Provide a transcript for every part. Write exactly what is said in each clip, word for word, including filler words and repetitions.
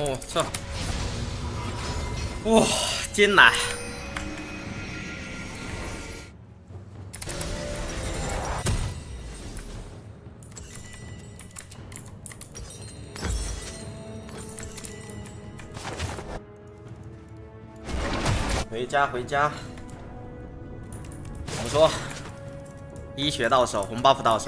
哦，撤！哇、哦，进来！回家，回家。怎么说？一血到手，红 buff 到手。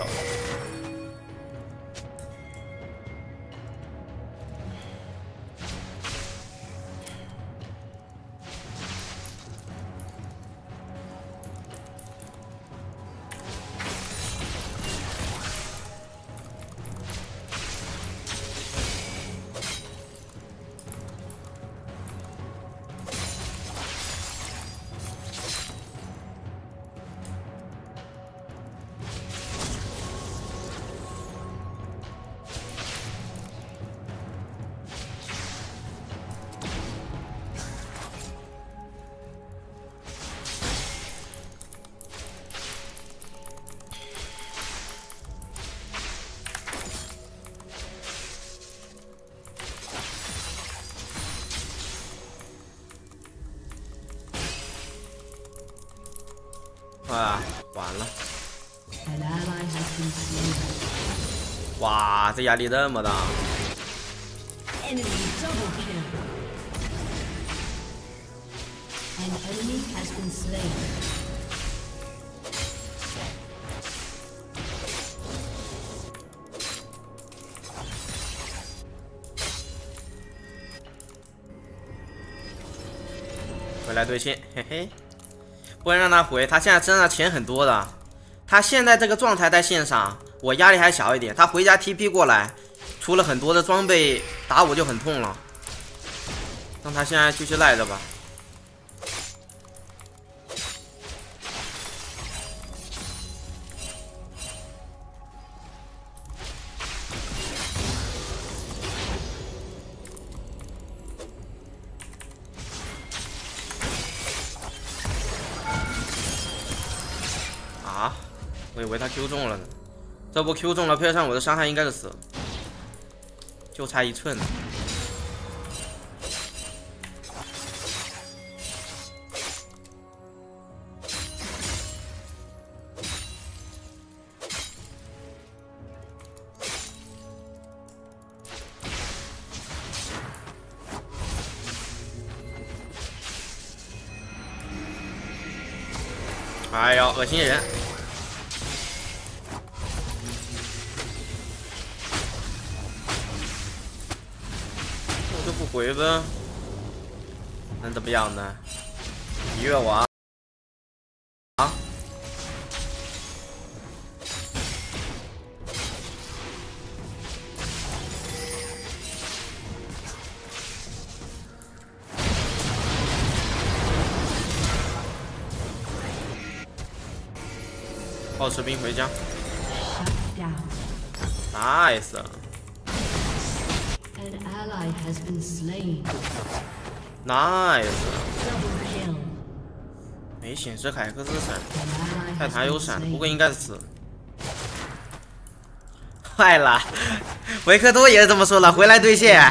啊，完了！哇，这压力这么大！回来对线，嘿嘿。 不能让他回，他现在身上钱很多的。他现在这个状态在线上，我压力还小一点。他回家 T P 过来，出了很多的装备，打我就很痛了。让他现在继续赖着吧。啊！我以为他 Q 中了呢，这波 Q 中了，配上我的伤害应该是死了，就差一寸了。哎呦，恶心人！我就不回呗，能怎么样呢？一月王啊！抱士兵回家 ，nice。nice。没显示凯克斯闪，泰坦有闪，不过应该是死。坏了，维克多也是这么说了，回来对线，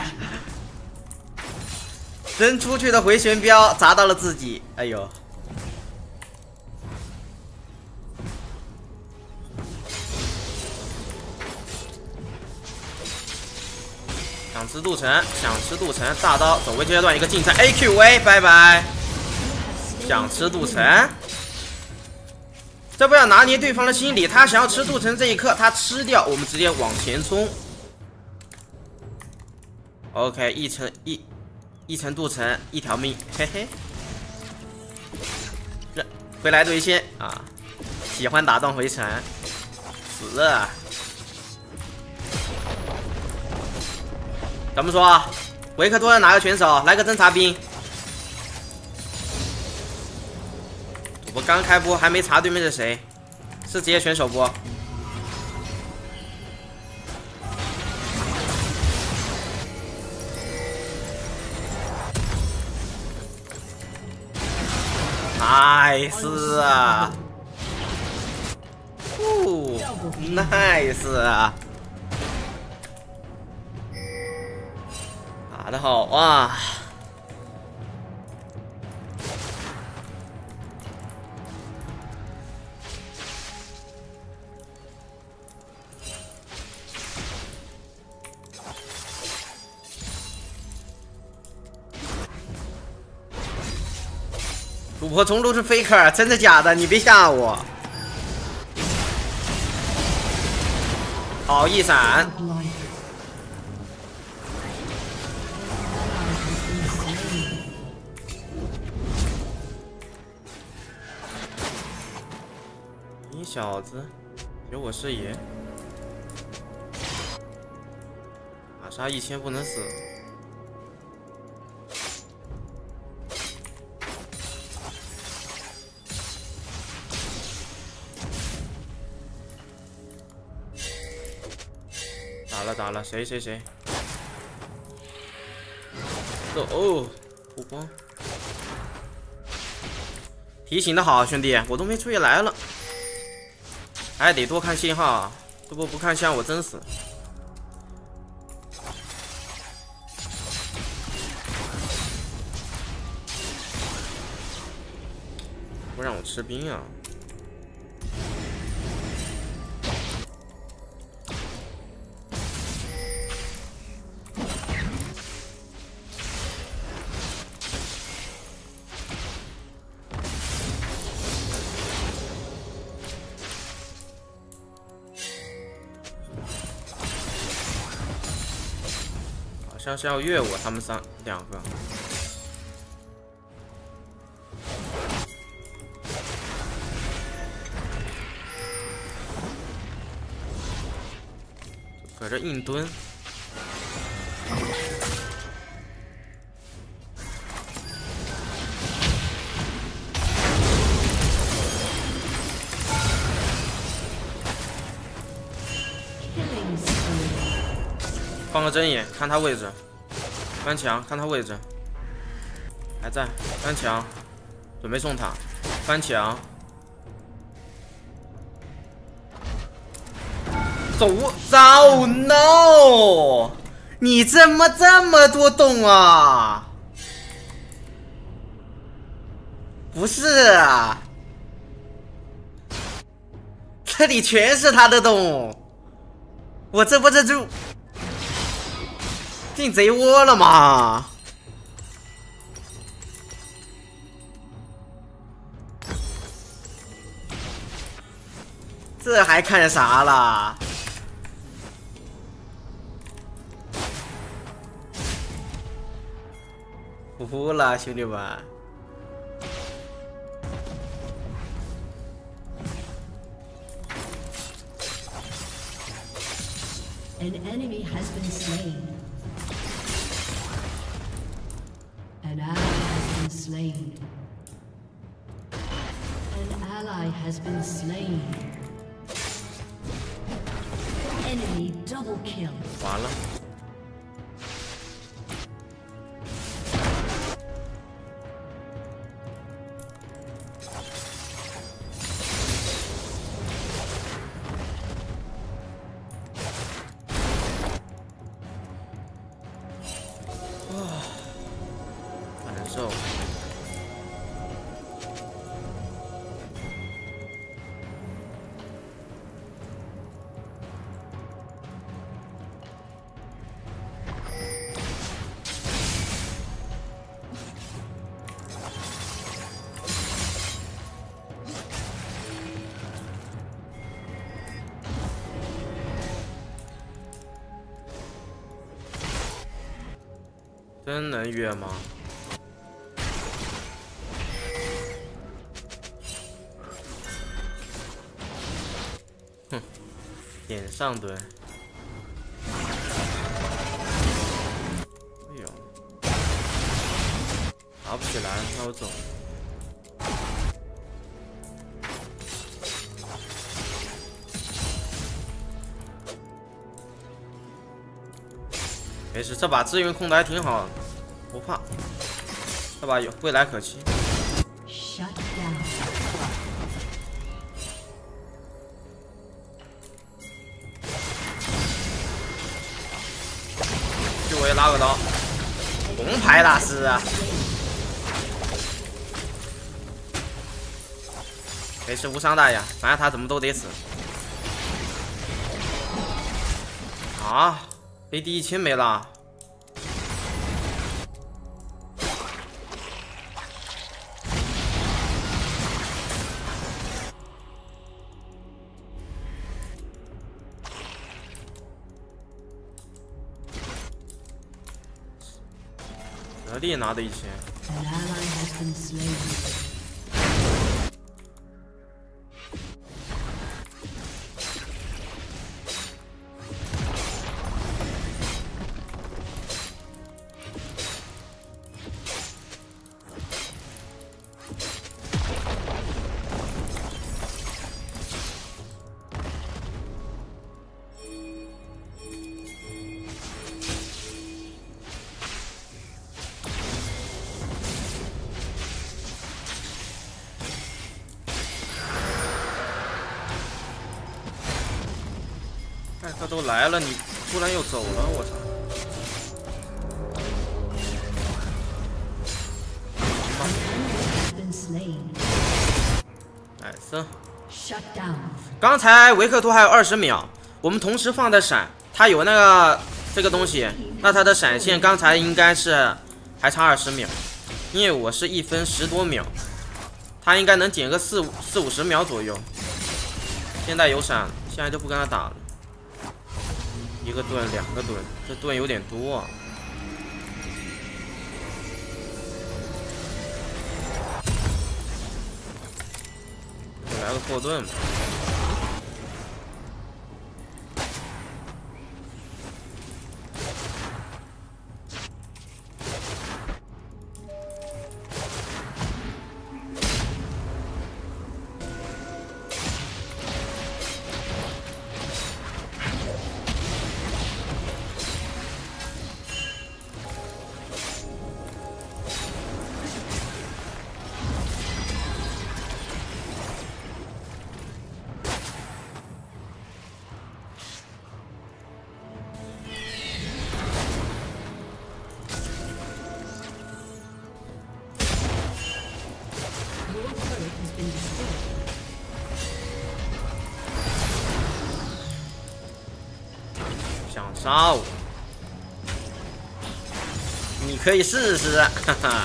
扔出去的回旋镖砸到了自己，哎呦。 想吃镀层，想吃镀层，大刀走位阶段一个近程 A Q A， 拜拜。想吃镀层，这不要拿捏对方的心理，他想要吃镀层这一刻，他吃掉，我们直接往前冲。OK， 一层一一层镀层，一条命，嘿嘿。回来对线啊，喜欢打断回城，死了。 怎么说啊？维克多要哪个选手？来个侦察兵。我刚开播还没查对面是谁，是职业选手不？nice 啊！哦 ，nice 啊！ 打得好啊！主播中路是 faker， 真的假的？你别吓我！好，一闪。 你小子，有我是爷！打杀一千不能死。打了打了，谁谁谁？哦哦，护光。提醒的好，兄弟，我都没注意来了。 还得多看信号，这波不看香我真死。不让我吃兵啊！像是要越我他们三两个，搁这硬蹲。放个针眼，看他位置，翻墙，看他位置，还在翻墙，准备送塔，翻墙，走走 no！ 你怎么这么多洞啊？不是啊，这里全是他的洞，我这不这就。 进贼窝了吗？这还看啥啦？服了，兄弟们！ An enemy has been slain. An ally has been slain. An ally has been slain. Enemy double kill. 完了。难受。真能越吗？哼，点上蹲。哎呦，打不起来，那我走。没事，这把资源控的还挺好的，不怕。这把有未来可期。就我也拉个刀。 红牌大师啊！没事，无伤大雅，反正他怎么都得死。啊 ，A D 一千没了。德利拿的一千。 An ally has been slain. 艾克都来了，你突然又走了，我操！ 哎森，刚才维克托还有二十秒，我们同时放的闪，他有那个这个东西，那他的闪现刚才应该是还差二十秒，因为我是一分十多秒，他应该能减个四五四五十秒左右。现在有闪，现在就不跟他打了。一个盾，两个盾，这盾有点多啊。 来个破盾吧。想杀我？你可以试试，哈哈。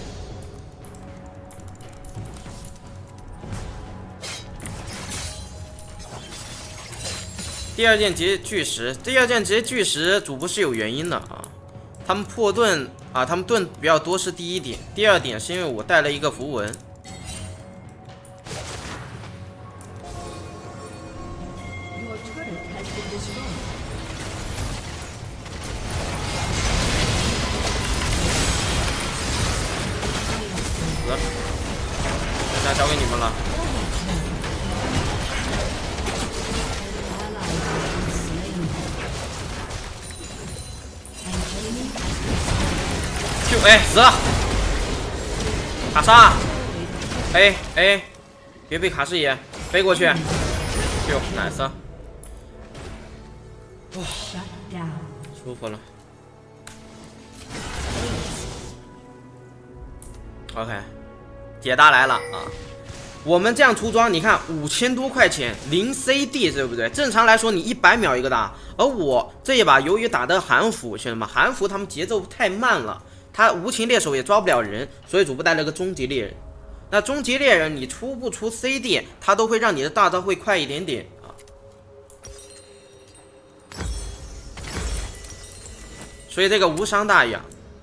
第二件结巨石，第二件结巨石，主播是有原因的啊。他们破盾啊，他们盾比较多是第一点，第二点是因为我带了一个符文。 那交给你们了。就哎死了，卡莎，哎哎，别被卡视野飞过去，就奶色，哇，舒服了。OK。 铁大来了啊！我们这样出装，你看五千多块钱，零 C D 对不对？正常来说你一百秒一个大，而我这一把由于打的韩服，兄弟们，韩服他们节奏太慢了，他无情猎手也抓不了人，所以主播带了个终极猎人。那终极猎人你出不出 C D， 他都会让你的大招会快一点点啊。所以这个无伤大雅。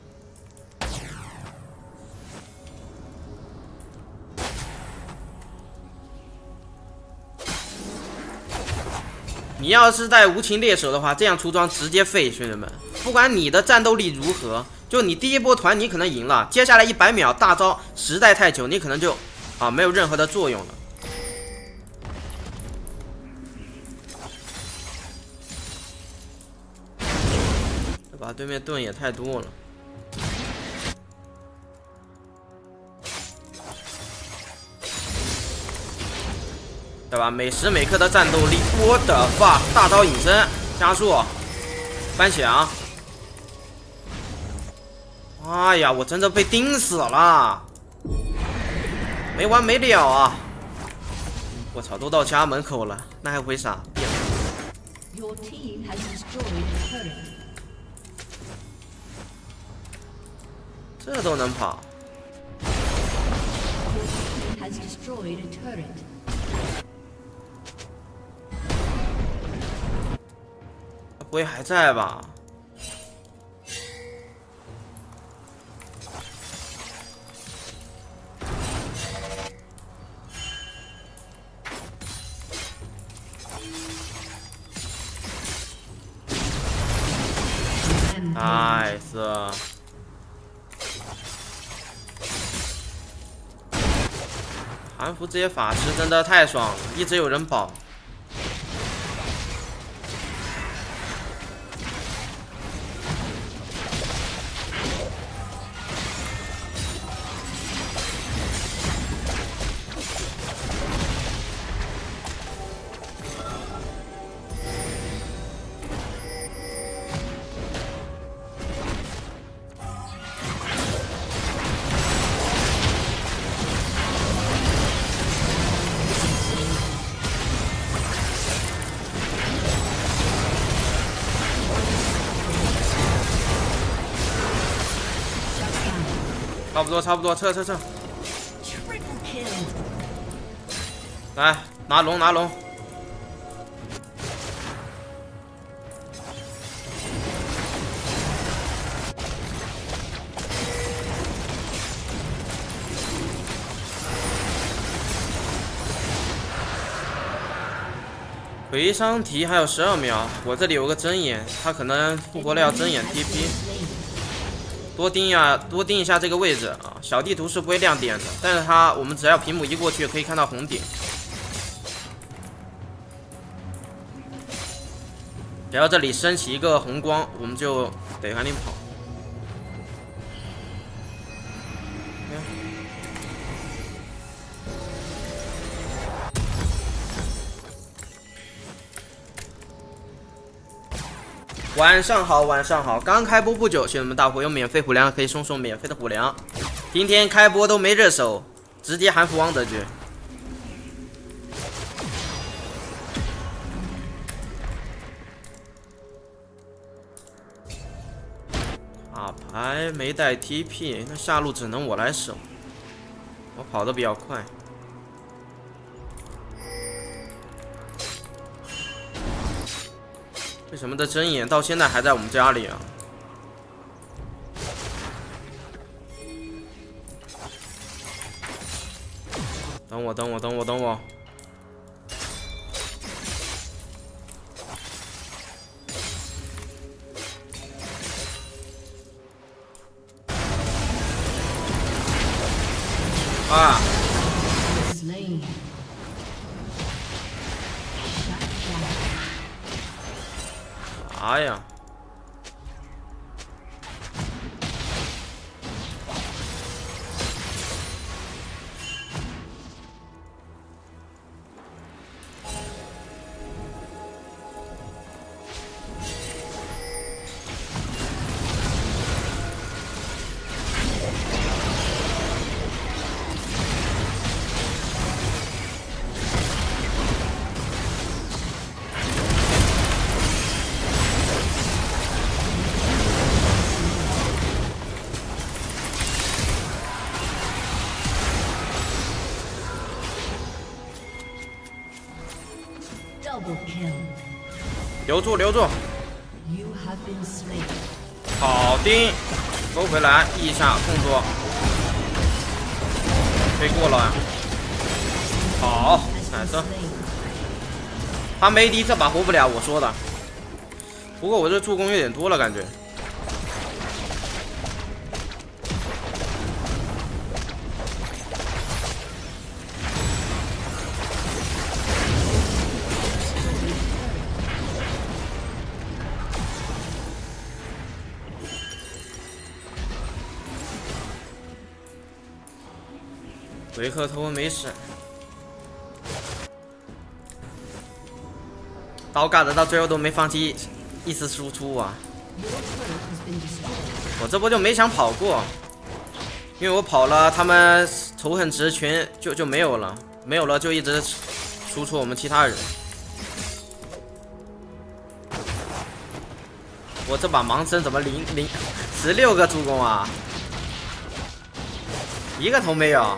你要是带无情猎手的话，这样出装直接废，兄弟们！不管你的战斗力如何，就你第一波团你可能赢了，接下来一百秒大招时代太久，你可能就啊没有任何的作用了。这把对面盾也太多了。 对吧？每时每刻的战斗力，我的 fuck！ 大招隐身加速，翻墙， 哎呀，我真的被盯死了，没完没了啊！我操，都到家门口了，那还回啥？ Your team has destroyed a turret. 这都能跑？ Your team has destroyed a turret. 他不会还在吧？nice。韩服这些法师真的太爽了，一直有人保。差不多，差不多，撤撤撤！来，拿龙，拿龙！回伤提还有十二秒，我这里有个针眼，他可能复活了要针眼 T P。 多盯一下，多盯一下这个位置啊！小地图是不会亮点的，但是它我们只要屏幕一过去，可以看到红点。只要这里升起一个红光，我们就得赶紧跑。晚上好，晚上好！刚开播不久，兄弟们大伙有免费虎粮可以送送免费的虎粮。今天开播都没热手，直接韩服王德局。卡牌没带 T P， 那下路只能我来守。我跑得比较快。 为什么这针眼到现在还在我们家里啊？等我，等我，等我，等我！啊！ 啥呀？留住，留住！好的，勾回来，一下动作，飞过了。好，彩色。他没敌，这把活不了，我说的。不过我这助攻有点多了，感觉。 维克托没闪，刀嘎的到最后都没放弃一丝输出啊！ 我这波就没想跑过，因为我跑了，他们仇恨值全就就没有了，没有了就一直输出我们其他人。我这把盲僧怎么零零十六个助攻啊？一个头没有。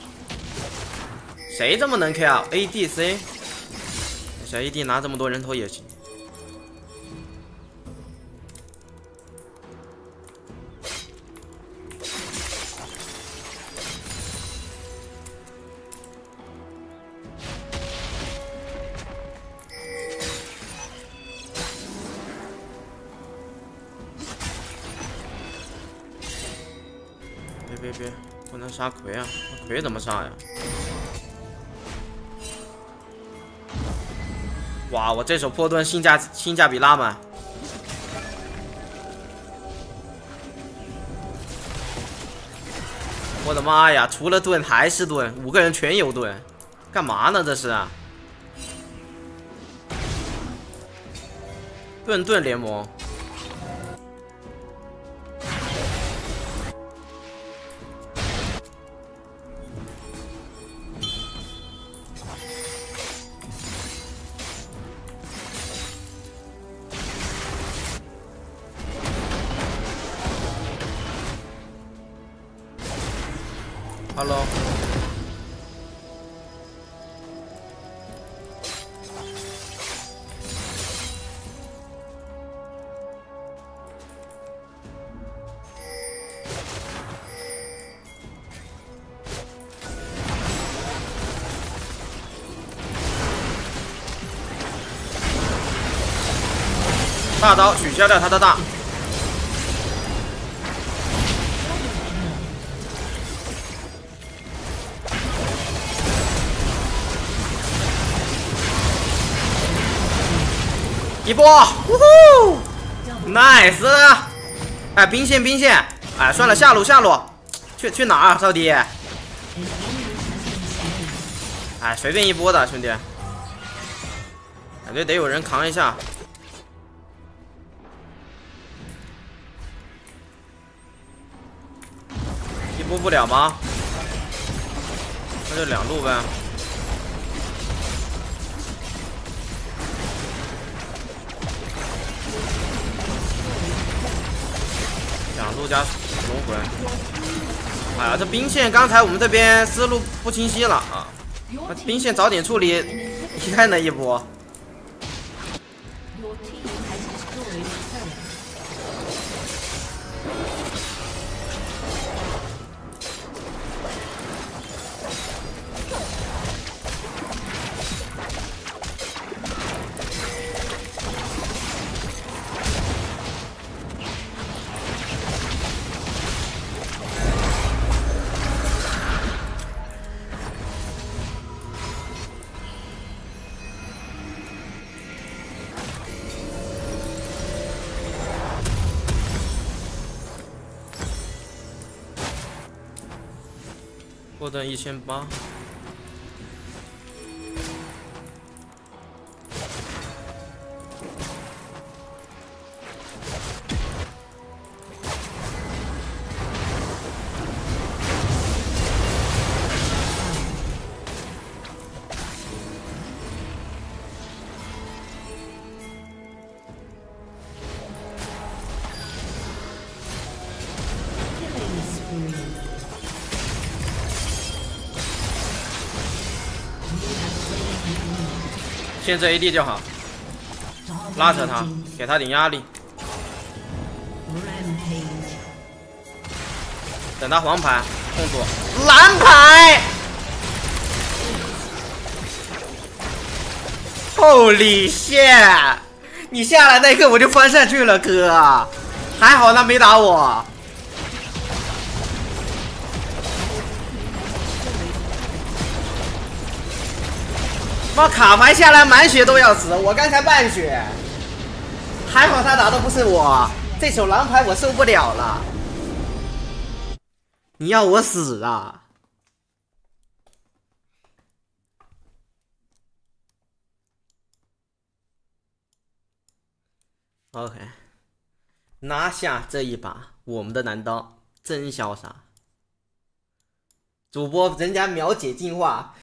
谁这么能 K 啊 ？A D C， 小 A D 拿这么多人头也行。别别别，不能杀葵啊！葵怎么杀呀？哇，我这手破盾性价性价比拉满。我的妈呀！除了盾还是盾，五个人全有盾，干嘛呢？这是啊！盾盾联盟。Hello， 大刀取消掉他的大。一波，呜呼 ，nice！ 哎，兵线兵线，哎，算了，下路下路，去去哪儿，少迪？哎，随便一波的兄弟，感觉得有人扛一下。一波不了吗？那就两路呗。两路加龙魂，哎呀，这兵线刚才我们这边思路不清晰了啊！那兵线早点处理，离开那一波。破盾一千八。限制 A D 就好，拉扯他，给他点压力。等他黄牌，动作蓝牌。Holy shit！ 你下来那一刻我就翻上去了，哥，还好他没打我。妈卡牌下来满血都要死，我刚才半血，还好他打的不是我，这手蓝牌我受不了了，你要我死啊 ？OK， 拿下这一把，我们的男刀真潇洒。主播人家秒解进化。